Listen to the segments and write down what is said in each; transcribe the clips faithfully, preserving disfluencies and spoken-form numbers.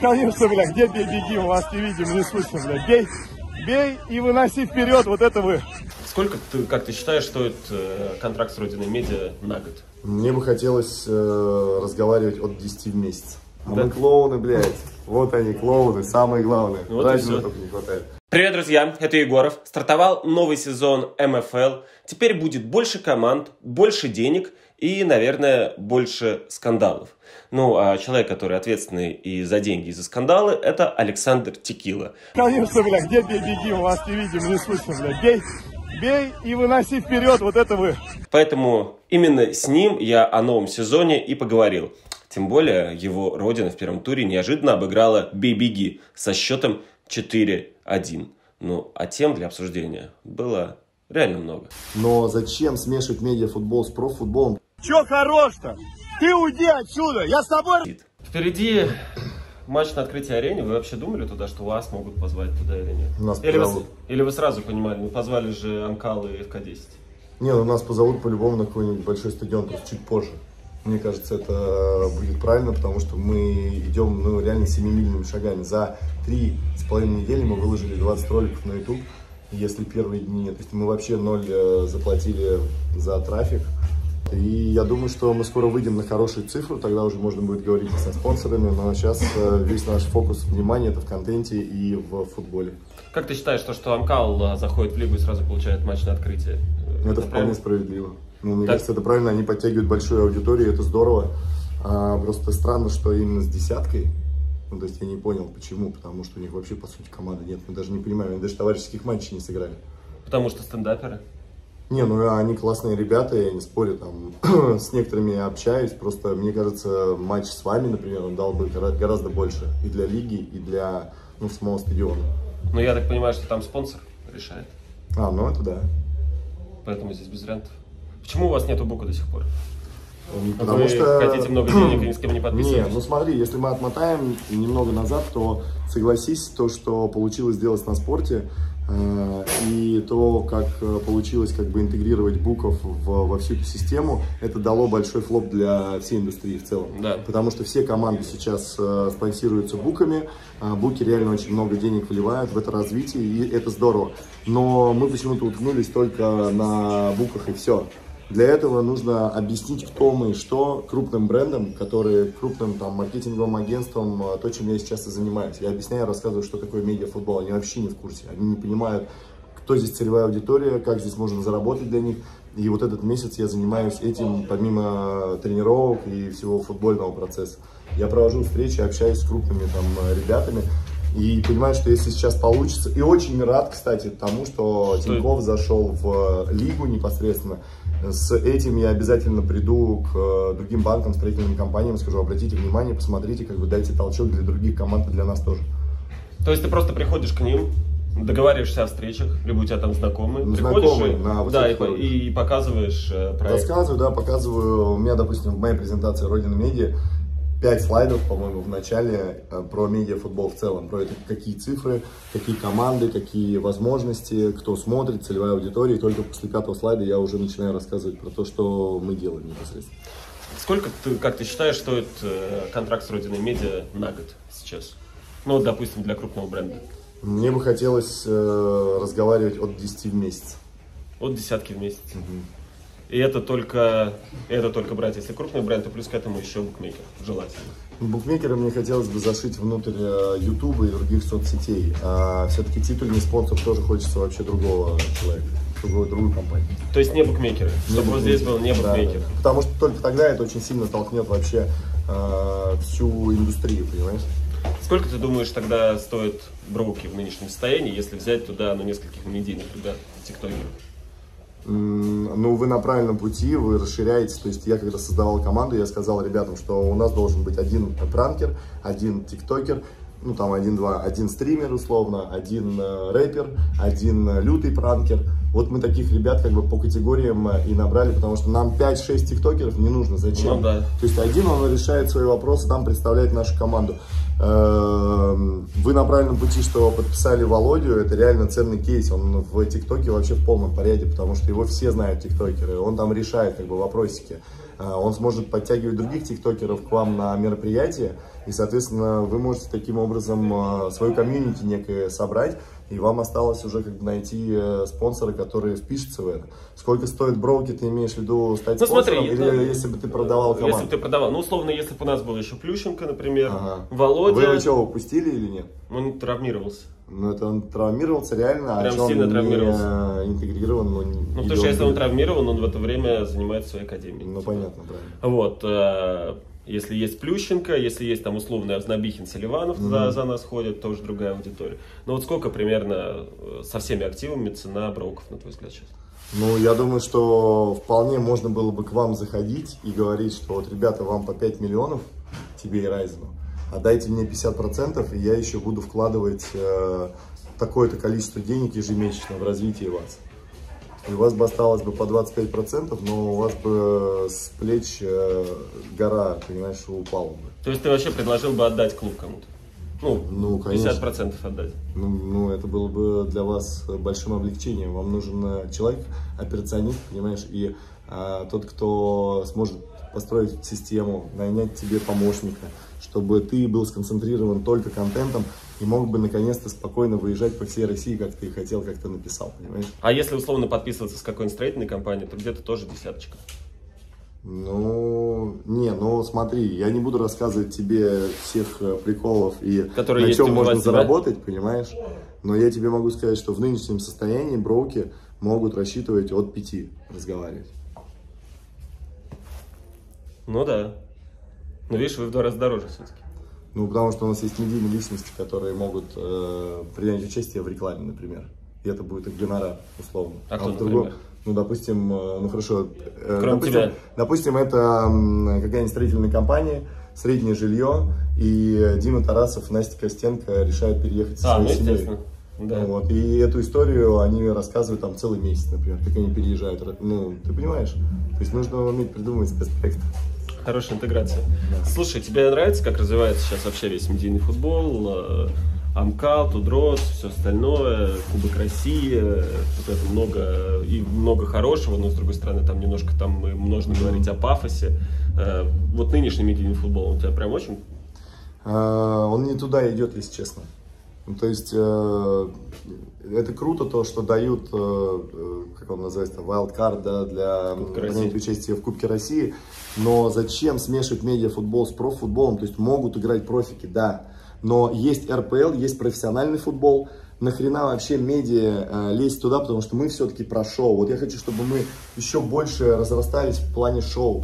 Конечно, бля, где бей, беги, мы вас не видим, не слышно, бля. Бей, бей и выноси вперед, вот это вы. Сколько, ты, как ты считаешь, стоит э, контракт с Родиной Медиа на год? Мне бы хотелось э, разговаривать от десяти в месяц. А Да. мы клоуны, блядь. Вот они, клоуны, самые главные. Вот Разницы и всё. только не хватает. Привет, друзья, это Егоров. Стартовал новый сезон эм эф эл. Теперь будет больше команд, больше денег и, наверное, больше скандалов. Ну, а человек, который ответственный и за деньги, и за скандалы, это Александр Текила. Конечно, бля, где бей, беги, мы вас не видим, не слышно, бля. Бей, бей и выноси вперед, вот это вы. Поэтому именно с ним я о новом сезоне и поговорил. Тем более, его родина в первом туре неожиданно обыграла «Бей-беги» со счетом четыре один. Ну, а тем для обсуждения было реально много. Но зачем смешивать медиафутбол с профутболом? Чё хорош-то? Ты уйди отсюда, я с тобой... Впереди матч на открытии арены. Вы вообще думали туда, что вас могут позвать туда или нет? Нас Или вы, позовут. или вы сразу понимали, ну позвали же Амкал и эф ка десять? Не, ну нас позовут по-любому на какой-нибудь большой стадион, просто чуть позже. Мне кажется, это будет правильно, потому что мы идем, ну, реально семимильными шагами. За три с половиной недели мы выложили двадцать роликов на YouTube. Если первые дни, то есть мы вообще ноль заплатили за трафик. И я думаю, что мы скоро выйдем на хорошую цифру, тогда уже можно будет говорить и со спонсорами, но сейчас весь наш фокус внимания это в контенте и в футболе. Как ты считаешь, то, что Амкал заходит в лигу и сразу получает матч на открытие? Это вполне справедливо. Ну, мне так. кажется, это правильно, они подтягивают большую аудиторию, это здорово. А, просто странно, что именно с десяткой, ну, то есть я не понял, почему, потому что у них вообще, по сути, команды нет, мы даже не понимаем, они даже товарищеских матчей не сыграли. Потому что стендаперы? Не, ну они классные ребята, я не спорю, там, с некоторыми я общаюсь, просто мне кажется, матч с вами, например, он дал бы гораздо больше и для лиги, и для, ну, самого стадиона. Ну, я так понимаю, что там спонсор решает. А, ну это да. Поэтому здесь без вариантов. Почему у вас нету бука до сих пор? Потому Вы что... хотите много денег и ни с кем не подписываетесь? Не, ну смотри, если мы отмотаем немного назад, то согласись, то, что получилось сделать на спорте, э, и то, как получилось как бы интегрировать буков в, во всю эту систему, это дало большой флоп для всей индустрии в целом. Да. Потому что все команды сейчас э, спонсируются буками, э, буки реально очень много денег вливают в это развитие, и это здорово. Но мы почему-то уткнулись только на буках и все. Для этого нужно объяснить, кто мы и что крупным брендам, которые крупным там маркетинговым агентством, то, чем я сейчас и занимаюсь. Я объясняю, рассказываю, что такое медиафутбол. Они вообще не в курсе. Они не понимают, кто здесь целевая аудитория, как здесь можно заработать для них. И вот этот месяц я занимаюсь этим, помимо тренировок и всего футбольного процесса. Я провожу встречи, общаюсь с крупными там ребятами. И понимаю, что если сейчас получится, и очень рад, кстати, тому, что Тинькофф зашел в лигу непосредственно. С этим я обязательно приду к другим банкам, строительным компаниям, скажу, обратите внимание, посмотрите, как бы дайте толчок для других команд и для нас тоже. То есть ты просто приходишь к ним, договариваешься о встречах, либо у тебя там знакомые, Ну, приходишь знакомые, и, на да, и, высоких и показываешь э, проект. Рассказываю, да, показываю. У меня, допустим, в моей презентации Родина Медиа пять слайдов, по-моему, в начале про медиафутбол в целом, про это, какие цифры, какие команды, какие возможности, кто смотрит, целевая аудитория. И только после пятого слайда я уже начинаю рассказывать про то, что мы делаем непосредственно. Сколько, ты, как ты считаешь, стоит э, контракт с Родиной Медиа на год сейчас? Ну, вот, допустим, для крупного бренда. Мне бы хотелось э, разговаривать от десяти в месяц. От десятки в месяц. Угу. И это только, это только брать, если крупный бренд, то плюс к этому еще букмекер, желательно. Букмекера мне хотелось бы зашить внутрь Ютуба и других соцсетей. А все-таки титульный спонсор тоже хочется вообще другого человека, другую, другую компанию. То есть не букмекеры, Не чтобы вот здесь был не букмекер. Да, потому что только тогда это очень сильно толкнет вообще э, всю индустрию, понимаешь? Сколько ты думаешь тогда стоит броуки в нынешнем состоянии, если взять туда ну, нескольких медийных ребят, тиктокеров? Ну, вы на правильном пути, вы расширяете. То есть я когда создавал команду, я сказал ребятам, что у нас должен быть один пранкер, один тиктокер, ну там один-два, один стример условно, один э, рэпер, один э, лютый пранкер. Вот мы таких ребят как бы по категориям и набрали, потому что нам пять-шесть тиктокеров не нужно. Зачем? Ну, да. То есть один он решает свои вопросы, там представляет нашу команду. Вы на правильном пути, что подписали Володю, это реально ценный кейс, он в ТикТоке вообще в полном порядке, потому что его все знают тиктокеры, он там решает как бы вопросики, он сможет подтягивать других тиктокеров к вам на мероприятие, и, соответственно, вы можете таким образом свою комьюнити некое собрать, и вам осталось уже как бы найти спонсора, который впишется в это. Сколько стоит броуки, ты имеешь в виду стать ну, спонсором, смотри, или это... если бы ты продавал команду? Если бы ты продавал, ну, условно, если бы у нас был еще Плющенко, например, ага. Володя... Вы его что, упустили или нет? Он травмировался. Ну, это он травмировался реально, Прям а сильно он травмировался. Не интегрирован. Ну, ну потому что если он травмирован, он в это время занимается своей академией. Ну, понятно, правильно. Вот, э, если есть Плющенко, если есть там условный Ознобихин, Селиванов mm-hmm. за, за нас ходят, тоже другая аудитория. Но вот сколько примерно со всеми активами цена броуков, на твой взгляд, сейчас? Ну, я думаю, что вполне можно было бы к вам заходить и говорить, что вот, ребята, вам по пять миллионов, тебе и Райзену, отдайте мне пятьдесят процентов, и я еще буду вкладывать э, такое-то количество денег ежемесячно в развитие вас. И у вас бы осталось бы по двадцать пять процентов, но у вас бы с плеч э, гора, понимаешь, упала бы. То есть ты вообще предложил бы отдать клуб кому-то? Ну, ну пятьдесят процентов отдать. Ну, ну, это было бы для вас большим облегчением. Вам нужен человек, операционист, понимаешь, и а, тот, кто сможет построить систему, нанять тебе помощника, чтобы ты был сконцентрирован только контентом и мог бы наконец-то спокойно выезжать по всей России, как ты хотел, как ты написал, понимаешь? А если условно подписываться с какой-нибудь строительной компанией, то где-то тоже десяточка. Ну, не, ну смотри, я не буду рассказывать тебе всех приколов и которые на чем можно власти, заработать, да? Понимаешь? Но я тебе могу сказать, что в нынешнем состоянии броуки могут рассчитывать от пяти разговаривать. Ну да. Но видишь, вы в два раза дороже все-таки. Ну, потому что у нас есть медийные личности, которые могут э, принять участие в рекламе, например. И это будет их гонорар, условно. А, а кто, другом, ну, допустим, ну хорошо, Кроме допустим, тебя. допустим, это какая-нибудь строительная компания, среднее жилье, и Дима Тарасов, Настя Костенко решают переехать со а, своей ну, семьей. Да. Вот. И эту историю они рассказывают там целый месяц, например, как они переезжают. Ну, ты понимаешь? То есть нужно уметь придумывать спецпроект. Хорошая интеграция. Да. Слушай, тебе нравится, как развивается сейчас вообще весь медийный футбол? Амкал, Тудрос, все остальное, Кубок России, вот это много, и много хорошего, но с другой стороны там немножко там можно mm-hmm. говорить о пафосе. Вот нынешний медийный футбол, он у тебя прям очень? А, он не туда идет, если честно. Ну, то есть э, это круто то, что дают, э, как он называется, wildcard, да, для принятия участия в Кубке России, но зачем смешивать медиафутбол с профутболом? То есть могут играть профики, да. Но есть эр пэ эл, есть профессиональный футбол. Нахрена вообще медиа э, лезть туда, потому что мы все-таки про шоу. Вот я хочу, чтобы мы еще больше разрастались в плане шоу.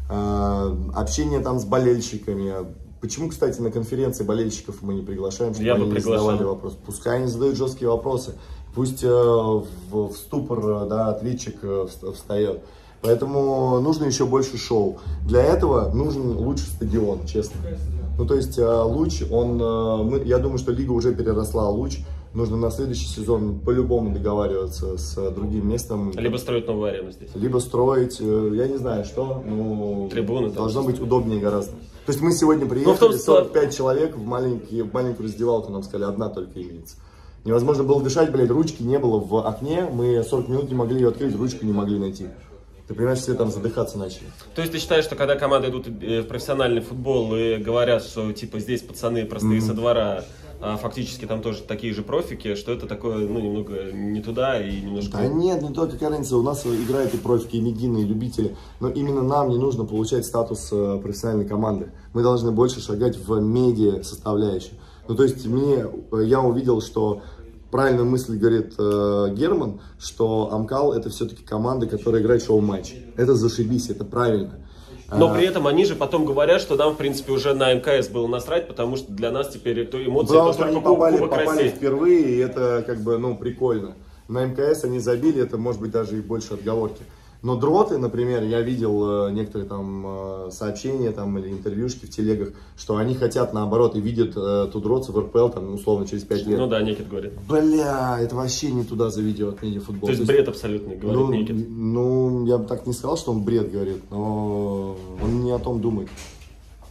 Э, общение там с болельщиками. Почему, кстати, на конференции болельщиков мы не приглашаем, чтобы я они бы не задавали вопросы? Пускай они задают жесткие вопросы. Пусть э, в, в ступор, да, ответчик э, встает. Поэтому нужно еще больше шоу. Для этого нужен лучший стадион, честно. Ну, то есть, Луч, он, мы, я думаю, что лига уже переросла Луч. Нужно на следующий сезон по-любому договариваться с другим местом. Либо строить новую арену здесь. Либо строить, я не знаю, что. Ну, трибуны. Должно быть удобнее гораздо. То есть, мы сегодня приехали, том, сорок пять человек в, маленький, в маленькую раздевалку, нам сказали, одна только имеется. Невозможно было дышать, блядь, ручки не было в окне. Мы сорок минут не могли ее открыть, ручку не могли найти. Ты понимаешь, все там задыхаться начали. То есть ты считаешь, что когда команды идут в профессиональный футбол и говорят, что типа здесь пацаны простые mm-hmm. со двора, а фактически там тоже такие же профики, что это такое, ну, немного не туда и немножко... Да нет, не то, какая разница, у нас играют и профики, и медийные, и любители, но именно нам не нужно получать статус профессиональной команды. Мы должны больше шагать в медиа составляющую. Ну, то есть мне, я увидел, что... Правильную мысль говорит э, Герман, что Амкал это все-таки команда, которая играет шоу-матч. Это зашибись, это правильно. Но при этом они же потом говорят, что нам, в принципе, уже на эм ка эс было насрать, потому что для нас теперь это эмоции. Потому это что они попали, попали впервые, и это как бы, ну, прикольно. На эм ка эс они забили, это может быть даже и больше отговорки. Но дроты, например, я видел э, некоторые там э, сообщения там, или интервьюшки в телегах, что они хотят наоборот и видят э, Тудроца в эр пэ эл там, условно через пять лет. Ну да, Никит говорит. Бля, это вообще не туда заведет медиафутбол. То есть, То есть бред абсолютный, говорит ну, Никит. Ну, я бы так не сказал, что он бред говорит, но он не о том думает.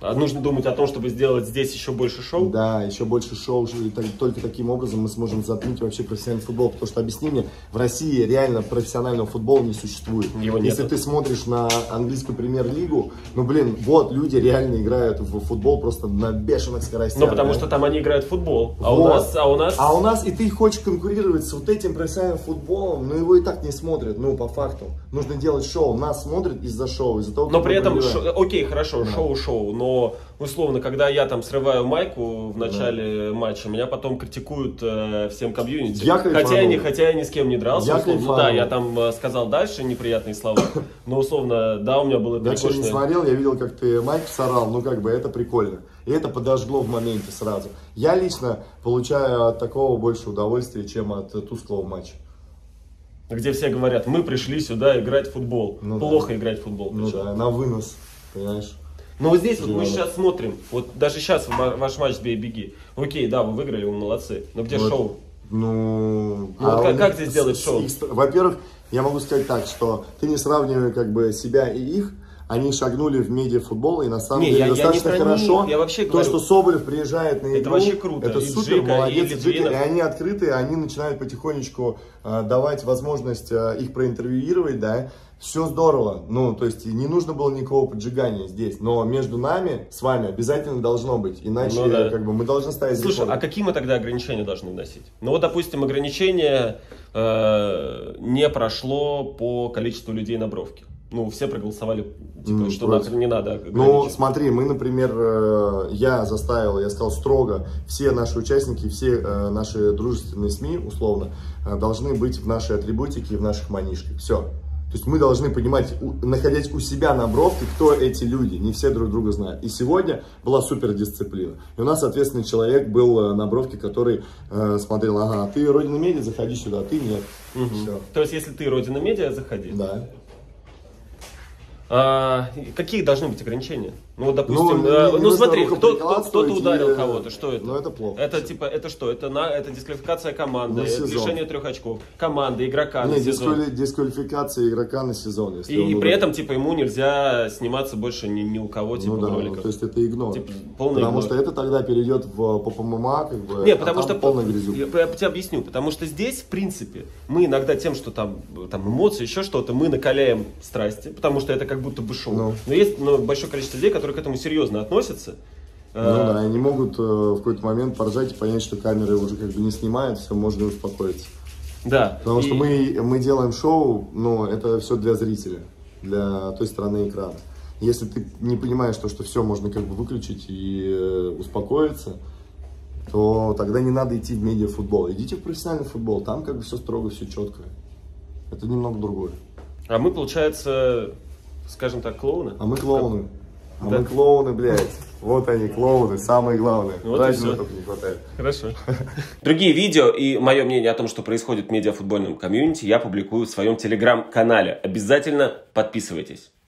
А нужно думать о том, чтобы сделать здесь еще больше шоу? Да, еще больше шоу, и так- только таким образом мы сможем затмить вообще профессиональный футбол, потому что, объясни мне, в России реально профессионального футбола не существует. Его Если нету. ты смотришь на английскую премьер-лигу, ну блин, вот люди реально играют в футбол просто на бешеных скоростях. Ну, потому да? что там они играют в футбол, а Вот. у нас... А у нас... А у нас, и ты хочешь конкурировать с вот этим профессиональным футболом, но его и так не смотрят, ну, по факту. Нужно делать шоу, нас смотрят из-за шоу, из-за того, Но как при мы этом, проиграем. шо- окей, хорошо, шоу-шоу, но условно, когда я там срываю майку в начале матча, меня потом критикуют э, всем комьюнити. Я Хотя кайфанул. я, не, хотя я ни с кем не дрался, Я условно. Ну да, кайфанул. я там э, сказал дальше неприятные слова, но условно, да, у меня было Я что не перекошенное... смотрел, я видел, как ты майк сорал, ну как бы это прикольно. И это подожгло в моменте сразу. Я лично получаю от такого больше удовольствия, чем от тусклого матча. Где все говорят, мы пришли сюда играть в футбол. Ну Плохо да. играть в футбол. Ну причем. да, на вынос, понимаешь. Но вот здесь вот мы Живо. сейчас смотрим, вот даже сейчас ва- ваш матч «Бей-беги». Окей, да, вы выиграли, вы молодцы, но где Вот. шоу? Ну, Ну, вот а как- у как них здесь с- делать с шоу? их ст- Во-первых, я могу сказать так, что ты не сравнивай как бы себя и их. Они шагнули в медиафутбол, и на самом Не, деле я- я не достаточно про хорошо. них, я вообще То, говорю- что Соболев приезжает на игру, Это вообще круто. это И супер, Джика, молодец. и Джика, и Литвинов. они открытые, они начинают потихонечку э, давать возможность э, их проинтервьюировать, да. Все здорово, ну, то есть не нужно было никакого поджигания здесь, но между нами, с вами, обязательно должно быть, иначе Ну да. как бы мы должны ставить Слушай, рекорды. а какие мы тогда ограничения должны вносить? Ну вот, допустим, ограничение э, не прошло по количеству людей на бровке. Ну, все проголосовали, типа, Ну, что против. нахрен не надо Ну, ограничивать. смотри, мы, например, э, я заставил, я сказал строго, все наши участники, все э, наши дружественные СМИ, условно, э, должны быть в нашей атрибутике и в наших манишках. Все. То есть мы должны понимать, у- находясь у себя на бровке, кто эти люди. Не все друг друга знают. И сегодня была супер дисциплина. И у нас, соответственно, человек был э, на бровке, который э, смотрел, ага, ты Родина Медиа, заходи сюда, а ты нет. Все. То есть, если ты Родина Медиа, заходи. Да. А, какие должны быть ограничения? Ну, вот, допустим, Ну, не- э, не ну нужно смотри, кто, кто, рукоприкладствовать кто-то ударил и, кого-то, что это? ну, это плохо. Это типа, это что? Это, на, это дисквалификация команды, На это сезон. лишение трех очков, команды, игрока на Не, сезон. дисквали- дисквалификация игрока на сезон. Если И, он и при ударит. этом, типа, ему нельзя сниматься больше ни, ни у кого, типа, Ну да, в ну, роликах. то есть это игнор. Типа, полный Потому игнор. что это тогда перейдет в по ПММА, как бы, Не, а потому там что, полная грязюка. я, я тебе объясню, потому что здесь, в принципе, мы иногда тем, что там, там эмоции, еще что-то, мы накаляем страсти, потому что это как будто бы шоу. Ну. Но есть ну, большое количество людей, которые к этому серьезно относятся. Ну Э, да, они могут э, в какой-то момент поржать и понять, что камеры уже как бы не снимают, все, можно успокоиться. Да. Потому И- что мы, мы делаем шоу, ну, это все для зрителя, для той стороны экрана. Если ты не понимаешь, то, что все можно как бы выключить и э, успокоиться, то тогда не надо идти в медиафутбол. Идите в профессиональный футбол, там как бы все строго, все четко. Это немного другое. А мы, получается, скажем так, клоуны. А мы клоуны. А Да. мы клоуны, блядь. Вот они, клоуны, самые главные. Вот и Праздника всё. только не хватает. Хорошо. Другие видео и мое мнение о том, что происходит в медиафутбольном комьюнити, я публикую в своем телеграм-канале. Обязательно подписывайтесь.